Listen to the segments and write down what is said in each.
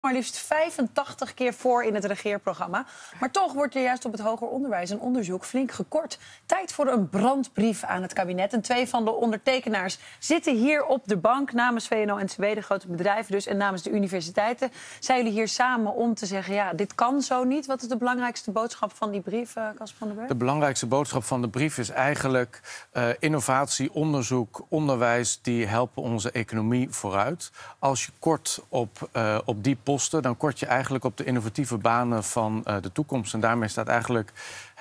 Maar liefst 85 keer voor in het regeerprogramma. Maar toch wordt er juist op het hoger onderwijs en onderzoek flink gekort. Tijd voor een brandbrief aan het kabinet. En 2 van de ondertekenaars zitten hier op de bank namens VNO-NCW, de grote bedrijven dus, en namens de universiteiten. Zijn jullie hier samen om te zeggen, ja, dit kan zo niet? Wat is de belangrijkste boodschap van die brief, Casper van der Berg? De belangrijkste boodschap van de brief is eigenlijk innovatie, onderzoek, onderwijs, die helpen onze economie vooruit. Als je kort op die posten, dan kort je eigenlijk op de innovatieve banen van de toekomst. En daarmee staat eigenlijk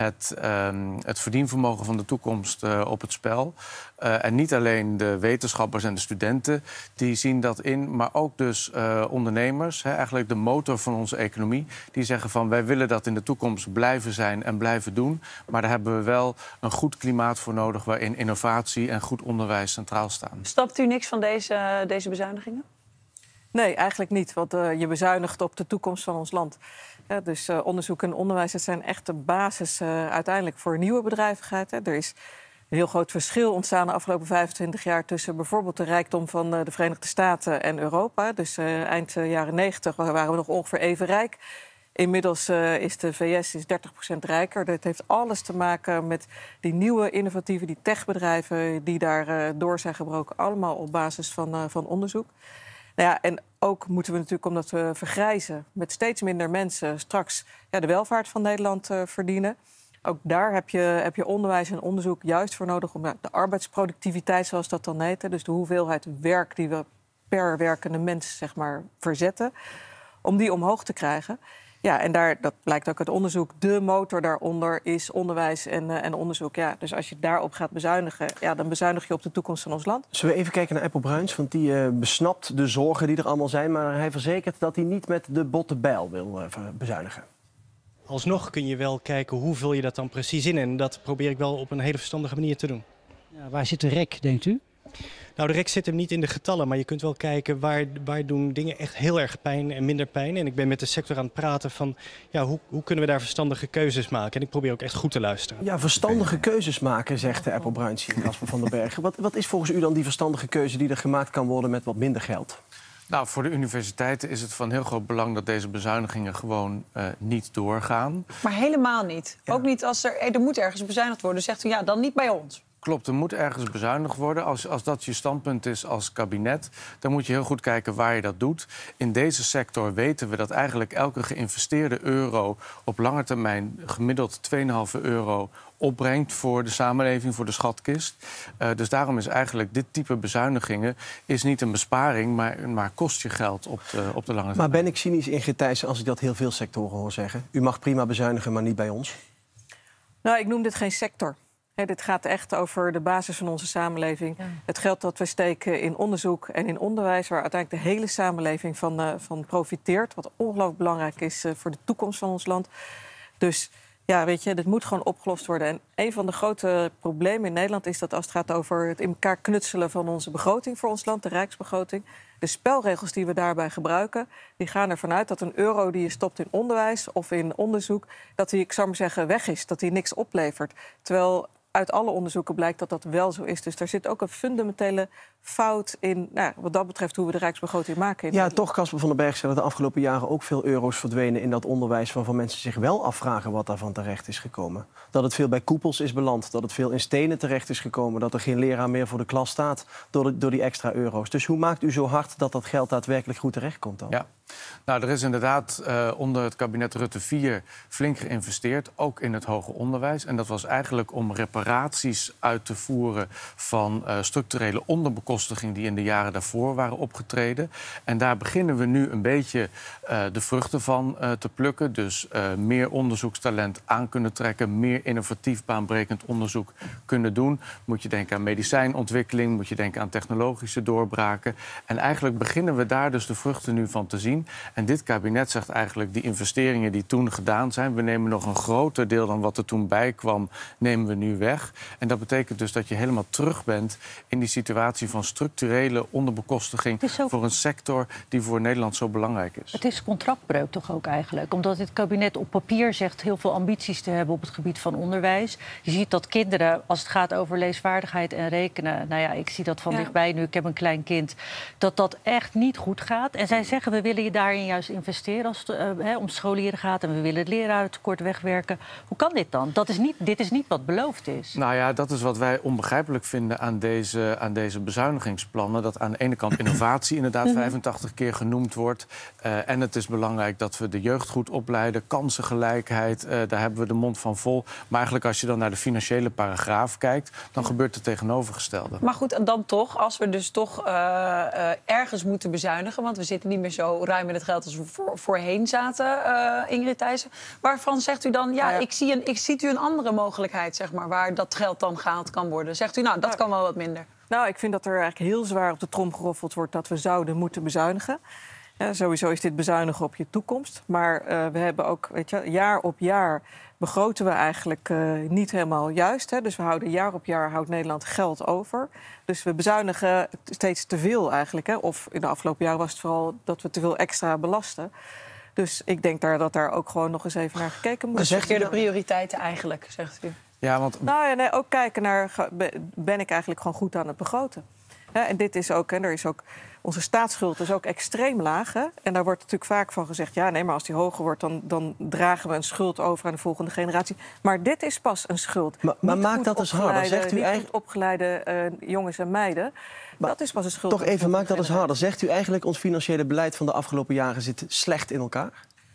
het verdienvermogen van de toekomst op het spel. En niet alleen de wetenschappers en de studenten die zien dat in, maar ook dus ondernemers, eigenlijk de motor van onze economie, die zeggen van wij willen dat in de toekomst blijven zijn en blijven doen. Maar daar hebben we wel een goed klimaat voor nodig waarin innovatie en goed onderwijs centraal staan. Stapt u niks van deze bezuinigingen? Nee, eigenlijk niet. Want je bezuinigt op de toekomst van ons land. Ja, dus onderzoek en onderwijs, dat zijn echt de basis uiteindelijk voor nieuwe bedrijvigheid. Hè. Er is een heel groot verschil ontstaan de afgelopen 25 jaar tussen bijvoorbeeld de rijkdom van de Verenigde Staten en Europa. Dus eind jaren 90 waren we nog ongeveer even rijk. Inmiddels is de VS 30% rijker. Dat heeft alles te maken met die nieuwe innovatieve, die techbedrijven die daar door zijn gebroken. Allemaal op basis van onderzoek. Nou ja, en ook moeten we natuurlijk, omdat we vergrijzen, met steeds minder mensen straks de welvaart van Nederland verdienen. Ook daar heb je onderwijs en onderzoek juist voor nodig om de arbeidsproductiviteit, zoals dat dan heet, dus de hoeveelheid werk die we per werkende mens zeg maar verzetten, om die omhoog te krijgen. Ja, en dat blijkt ook uit onderzoek. De motor daaronder is onderwijs en onderzoek. Ja, dus als je daarop gaat bezuinigen, dan bezuinig je op de toekomst van ons land. Zullen we even kijken naar Eppo Bruins? Want die besnapt de zorgen die er allemaal zijn. Maar hij verzekert dat hij niet met de botte bijl wil bezuinigen. Alsnog kun je wel kijken hoe vul je dat dan precies in. En dat probeer ik wel op een hele verstandige manier te doen. Ja, waar zit de rek, denkt u? Nou, de rek zit hem niet in de getallen, maar je kunt wel kijken waar doen dingen echt heel erg pijn en minder pijn. En ik ben met de sector aan het praten van hoe kunnen we daar verstandige keuzes maken. En ik probeer ook echt goed te luisteren. Ja, verstandige keuzes maken, zegt Eppo Bruins hier, Casper van der Berg. Wat is volgens u dan die verstandige keuze die er gemaakt kan worden met wat minder geld? Nou, voor de universiteiten is het van heel groot belang dat deze bezuinigingen gewoon niet doorgaan. Maar helemaal niet. Ja. Ook niet als er moet ergens bezuinigd worden. Zegt u, ja, dan niet bij ons. Klopt, er moet ergens bezuinigd worden. Als dat je standpunt is als kabinet, dan moet je heel goed kijken waar je dat doet. In deze sector weten we dat eigenlijk elke geïnvesteerde euro op lange termijn gemiddeld 2,5 euro opbrengt voor de samenleving, voor de schatkist. Dus daarom is eigenlijk dit type bezuinigingen is niet een besparing, maar kost je geld op de lange termijn. Maar ben ik cynisch, Ingrid Thijssen, als ik dat heel veel sectoren hoor zeggen? U mag prima bezuinigen, maar niet bij ons? Nou, ik noem dit geen sector. Dit gaat echt over de basis van onze samenleving. Ja. Het geld dat we steken in onderzoek en in onderwijs, waar uiteindelijk de hele samenleving van profiteert. Wat ongelooflijk belangrijk is voor de toekomst van ons land. Dus ja, weet je, dit moet gewoon opgelost worden. En een van de grote problemen in Nederland is dat als het gaat over het in elkaar knutselen van onze begroting voor ons land, de rijksbegroting, de spelregels die we daarbij gebruiken, die gaan ervan uit dat een euro die je stopt in onderwijs of in onderzoek, dat die, ik zou maar zeggen, weg is, dat die niks oplevert. Terwijl uit alle onderzoeken blijkt dat dat wel zo is. Dus daar zit ook een fundamentele fout in, wat dat betreft, hoe we de rijksbegroting maken. Ja, toch, Casper van der Berg zegt dat de afgelopen jaren ook veel euro's verdwenen in dat onderwijs, waarvan mensen zich wel afvragen wat daarvan terecht is gekomen. Dat het veel bij koepels is beland, dat het veel in stenen terecht is gekomen, dat er geen leraar meer voor de klas staat door die extra euro's. Dus hoe maakt u zo hard dat dat geld daadwerkelijk goed terechtkomt dan? Ja. Nou, er is inderdaad onder het kabinet Rutte 4 flink geïnvesteerd, ook in het hoger onderwijs. En dat was eigenlijk om reparaties uit te voeren van structurele onderbekostiging die in de jaren daarvoor waren opgetreden. En daar beginnen we nu een beetje de vruchten van te plukken. Dus meer onderzoekstalent aan kunnen trekken, meer innovatief baanbrekend onderzoek kunnen doen. Moet je denken aan medicijnontwikkeling, moet je denken aan technologische doorbraken. En eigenlijk beginnen we daar dus de vruchten nu van te zien. En dit kabinet zegt eigenlijk, die investeringen die toen gedaan zijn, we nemen nog een groter deel dan wat er toen bij kwam, nemen we nu weg. En dat betekent dus dat je helemaal terug bent in die situatie van van structurele onderbekostiging voor een sector die voor Nederland zo belangrijk is. Het is contractbreuk toch ook eigenlijk? Omdat dit kabinet op papier zegt heel veel ambities te hebben op het gebied van onderwijs. Je ziet dat kinderen, als het gaat over leesvaardigheid en rekenen... nou ja, ik zie dat van dichtbij nu, ik heb een klein kind... dat echt niet goed gaat. En zij zeggen, we willen je daarin juist investeren als het om scholieren gaat... en we willen het lerarentekort wegwerken. Hoe kan dit dan? Dit is niet wat beloofd is. Nou ja, dat is wat wij onbegrijpelijk vinden aan deze bezuinigingsplannen. Dat aan de ene kant innovatie inderdaad 85 keer genoemd wordt. En het is belangrijk dat we de jeugd goed opleiden. Kansengelijkheid, daar hebben we de mond van vol. Maar eigenlijk als je dan naar de financiële paragraaf kijkt... dan gebeurt het tegenovergestelde. Maar goed, en dan toch, als we dus toch ergens moeten bezuinigen... want we zitten niet meer zo ruim in het geld als we voorheen zaten, Ingrid Thijssen. Waarvan zegt u dan, ik zie u een andere mogelijkheid, zeg maar... waar dat geld dan gehaald kan worden? Zegt u, nou, dat kan wel wat minder. Nou, ik vind dat er eigenlijk heel zwaar op de trom geroffeld wordt... dat we zouden moeten bezuinigen. Sowieso is dit bezuinigen op je toekomst. Maar we hebben ook, jaar op jaar begroten we eigenlijk niet helemaal juist. Hè? Dus we houden jaar op jaar houdt Nederland geld over. Dus we bezuinigen steeds te veel eigenlijk. Hè? Of in de afgelopen jaren was het vooral dat we te veel extra belasten. Dus ik denk dat daar ook gewoon nog eens even naar gekeken moet worden. Zegt u de prioriteiten eigenlijk, zegt u? Ja, want... Nou ja, nee, ook kijken naar, ben ik eigenlijk gewoon goed aan het begroten? En dit is ook, en er is ook, onze staatsschuld is ook extreem laag. Hè? En daar wordt natuurlijk vaak van gezegd... ja, nee, maar als die hoger wordt, dan dragen we een schuld over aan de volgende generatie. Maar dit is pas een schuld. Maar maakt dat eens harder. Zegt u niet eigenlijk... goed opgeleide jongens en meiden. Maar dat is pas een schuld. Toch even, maakt dat eens harder. Zegt u eigenlijk, ons financiële beleid van de afgelopen jaren zit slecht in elkaar?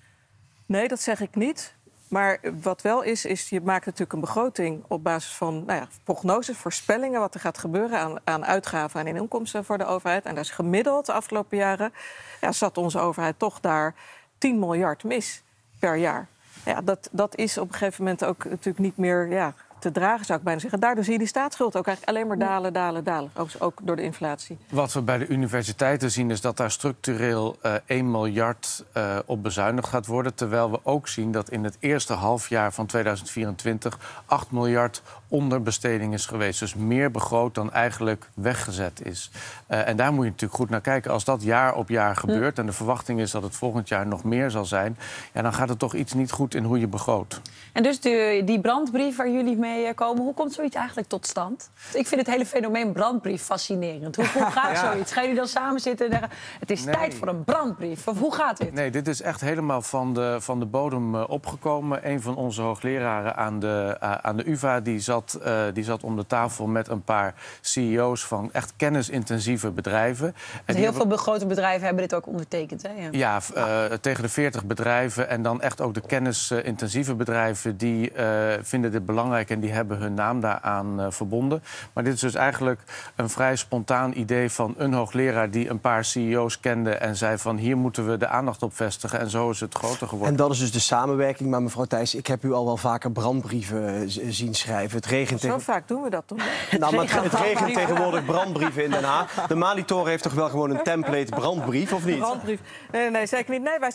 Nee, dat zeg ik niet. Maar wat wel is, je maakt natuurlijk een begroting op basis van prognoses, voorspellingen... wat er gaat gebeuren aan uitgaven en inkomsten voor de overheid. En dat is gemiddeld de afgelopen jaren. Ja, zat onze overheid toch daar 10 miljard mis per jaar. Ja, dat is op een gegeven moment ook natuurlijk niet meer te dragen, zou ik bijna zeggen. Daardoor zie je die staatsschuld ook eigenlijk alleen maar dalen. Ook door de inflatie. Wat we bij de universiteiten zien is dat daar structureel 1 miljard op bezuinigd gaat worden. Terwijl we ook zien dat in het eerste halfjaar van 2024 8 miljard onderbesteding is geweest. Dus meer begroot dan eigenlijk weggezet is. En daar moet je natuurlijk goed naar kijken. Als dat jaar op jaar gebeurt en de verwachting is dat het volgend jaar nog meer zal zijn... ja, dan gaat het toch iets niet goed in hoe je begroot. En dus die brandbrief waar jullie mee komen, hoe komt zoiets eigenlijk tot stand? Ik vind het hele fenomeen brandbrief fascinerend. Hoe gaat zoiets? Gaan jullie dan samen zitten en zeggen... het is tijd voor een brandbrief? Of hoe gaat dit? Nee, dit is echt helemaal van de bodem opgekomen. Een van onze hoogleraren aan de UvA... die zat om de tafel met een paar CEO's van echt kennisintensieve bedrijven. En heel veel grote bedrijven hebben dit ook ondertekend, hè? Ja, tegen de 40 bedrijven. En dan echt ook de kennisintensieve bedrijven... die vinden dit belangrijk en die hebben hun naam daaraan verbonden. Maar dit is dus eigenlijk een vrij spontaan idee van een hoogleraar... die een paar CEO's kende en zei van... hier moeten we de aandacht op vestigen. En zo is het groter geworden. En dat is dus de samenwerking. Maar mevrouw Thijssen, ik heb u al wel vaker brandbrieven zien schrijven. Het regent Zo vaak doen we dat toch? Nou, maar het regent tegenwoordig brandbrieven in Den Haag. De Malitor heeft toch wel gewoon een template brandbrief, of niet? Brandbrief. Nee, zeker niet. Nee, wij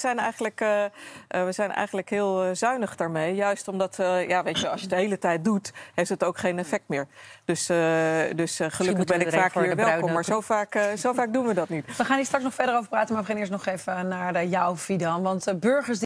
zijn eigenlijk heel zuinig daarmee. Juist omdat, weet je, als je het de hele tijd doet... heeft het ook geen effect meer. Dus gelukkig ben ik vaak hier welkom. Maar zo vaak doen we dat niet. We gaan hier straks nog verder over praten, maar we gaan eerst nog even naar jou, Fidan. Want burgers...